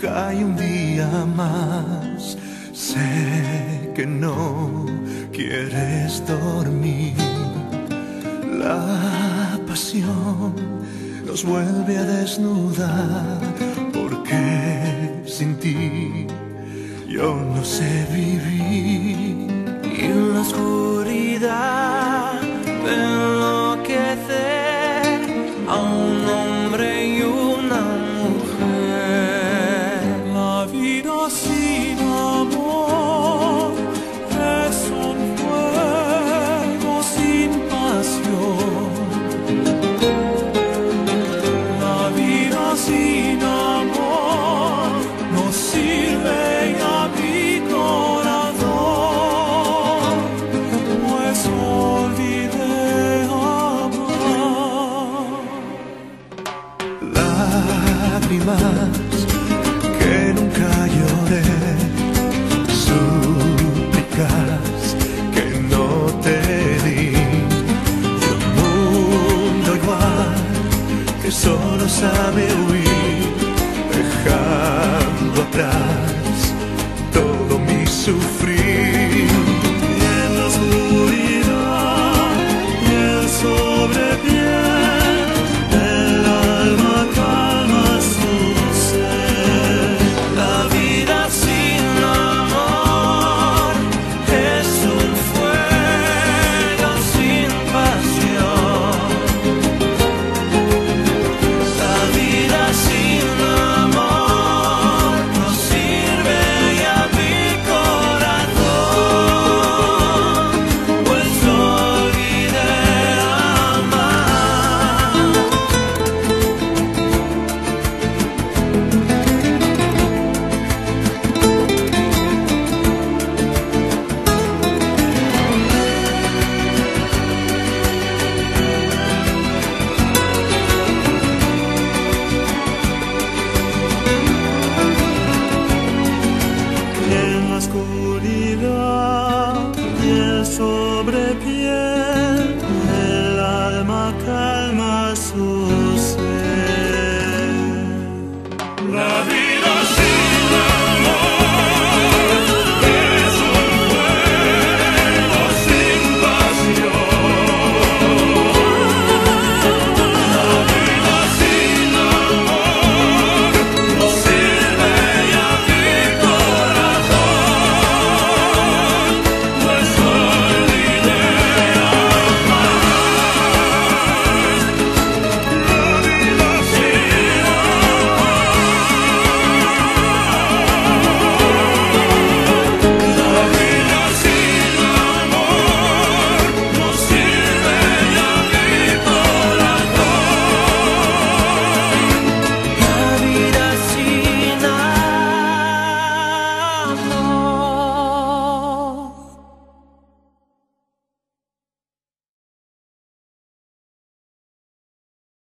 cae un día más. Sé que no quieres dormir. La pasión nos vuelve a desnudar, porque sin ti yo no sé vivir. Y en la oscuridad enloquece a un hombre y una mujer. La vida sin amor es un fuego sin pasión. La vida sin amor no sirve a mi corazón, pues olvidé amar. Lágrimas que nunca lloré, súplicas que no te di, y un mundo igual que solo sabe huir, dejando atrás todo mi sufrir. Y en la oscuridad, piel sobre piel, el alma calma su ser. La vida sin amor es un fuego sin pasión. La vida sin amor no sirve a mi corazón, pues olvidé amar. En la oscuridad, piel sobre piel, el alma calma su